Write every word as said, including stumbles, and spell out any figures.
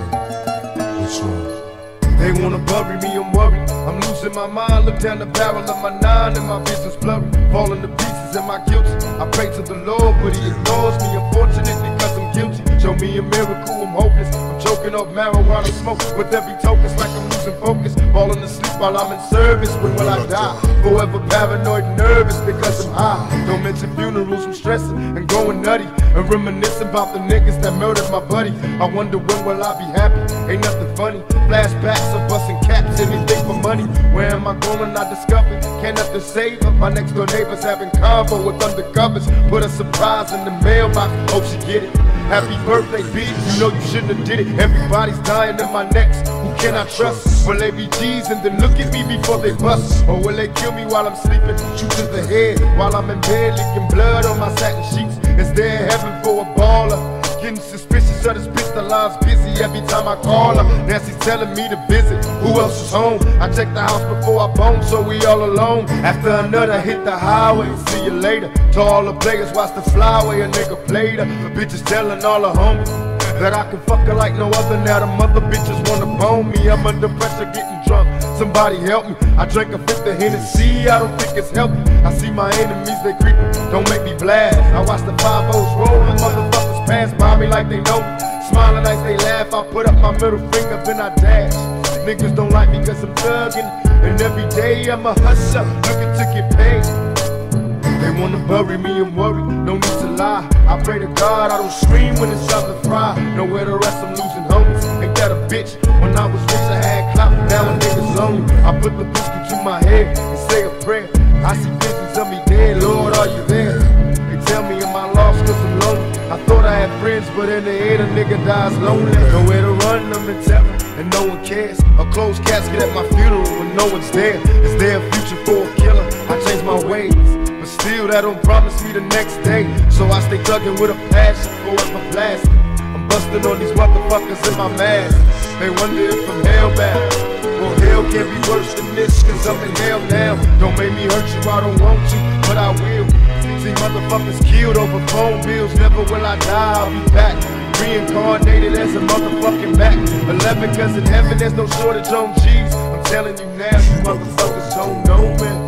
What's wrong? They wanna bury me, I'm worried. I'm losing my mind, look down the barrel of my nine and my vision's blurry. Falling to pieces, am I guilty? I pray to the Lord, but he ignores me, unfortunately, cause I'm guilty. Show me a miracle, I'm hopeless. I'm choking off marijuana smoke with every token, it's like I'm losing focus. Falling asleep while I'm in service, when will I die? Forever paranoid, nervous because I'm high. Don't mention funerals, I'm stressing and going nutty and reminiscing about the niggas that murdered my buddy. I wonder when will I be happy? Ain't nothing funny. Flashbacks of busting caps, anything for money. Where am I going? I discovered can't nothing save her. My next door neighbors having convo with undercovers. Put a surprise in the mailbox, hope she get it. Happy birthday, B, you know you shouldn't have did it. Everybody's dying in my next, who can I trust? Will they be G's and then look at me before they bust? Or will they kill me while I'm sleeping, shoot to the head while I'm in bed, leaking blood on my satin sheets? Is there heaven for a baller? Getting suspicious of this bitch, the line's busy every time I call her. Nancy's telling me to visit, who else is home? I check the house before I bone, so we all alone. After another hit the highway, see you later. To all the players, watch the flyway, a nigga played her. The bitches telling all the homies that I can fuck her like no other. Now the mother bitches wanna bone me. I'm under pressure getting drunk, somebody help me. I drank a fifth of Hennessy, I don't think it's healthy. I see my enemies, they creeping, don't make me blast. I watch the five O's roll, and motherfuckers pass by me like they know me. Smiling as they laugh, I put up my middle finger, then I dash. Niggas don't like me cause I'm thugging, and every day I'm a hustler, looking to get paid. They wanna bury me, I'm worried, no need to lie. I pray to God I don't scream when it's time to fry. Nowhere to rest, I'm losing homies. Ain't that a bitch? When I was rich I had clout, now a nigga's lonely. I put the pistol to my head and say a prayer. I see visions of me dead, Lord, are you there? They tell me am I lost cause I'm lonely. I thought I had friends, but in the end a nigga dies lonely. Nowhere to run, I'm in terror, and no one cares. A closed casket at my funeral when no one's there. Is there a future for a killer? I changed my ways, but still that don't promise me the next day. So I stay thugging with a passion, forever blasting. I'm busting on these motherfuckers in my mask. They wonder if I'm hellbound. Well, hell can't be worse than this, cause I'm in hell now. Don't make me hurt you, I don't want to, but I will. See motherfuckers killed over phone bills, never will I die, I'll be back. Reincarnated as a motherfucking Mac. Eleven cause in heaven there's no shortage on G's. I'm telling you now, you motherfuckers don't know, man.